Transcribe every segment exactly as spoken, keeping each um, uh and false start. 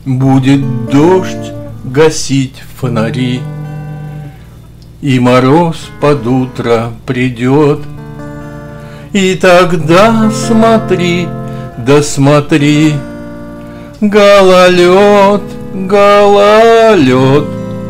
Будет дождь гасить фонари, и мороз под утро придет, и тогда смотри, да смотри, гололед, гололед,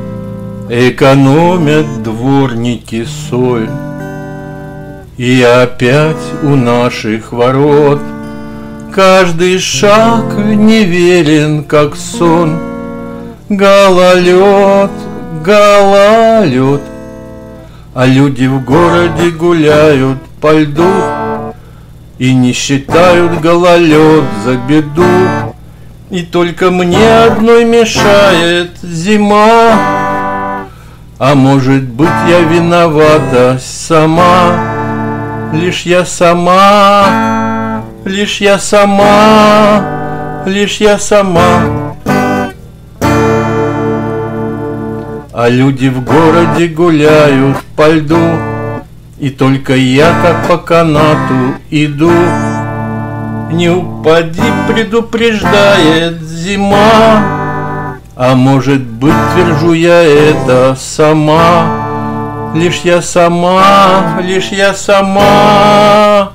экономят дворники соль. И опять у наших ворот каждый шаг неверен, как сон. Гололед, гололед, а люди в городе гуляют по льду и не считают гололед за беду. И только мне одной мешает зима, а может быть я виновата сама. Лишь я сама, лишь я сама, лишь я сама. А люди в городе гуляют по льду, и только я, как по канату, иду. Не упади, предупреждает зима, а может быть, твержу я это сама. Лишь я сама, лишь я сама.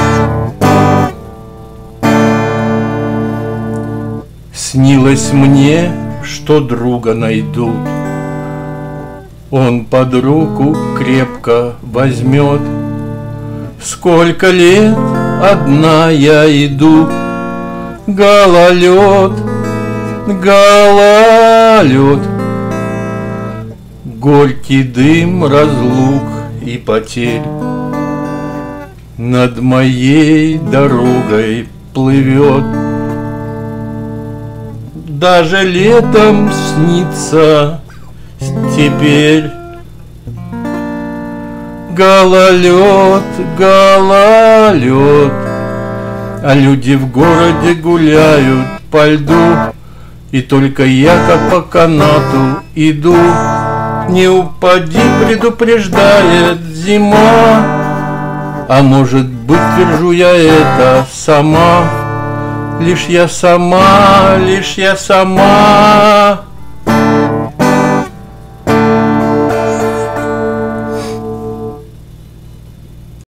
Снилось мне, что друга найдут, он под руку крепко возьмет. Сколько лет одна я иду, гололед, гололед, горький дым разлук и потерь над моей дорогой плывет. Даже летом снится теперь гололед, гололед, а люди в городе гуляют по льду, и только я, как по канату, иду. Не упади, предупреждает зима, а может быть, твержу я это сама. Лишь я сама, лишь я сама.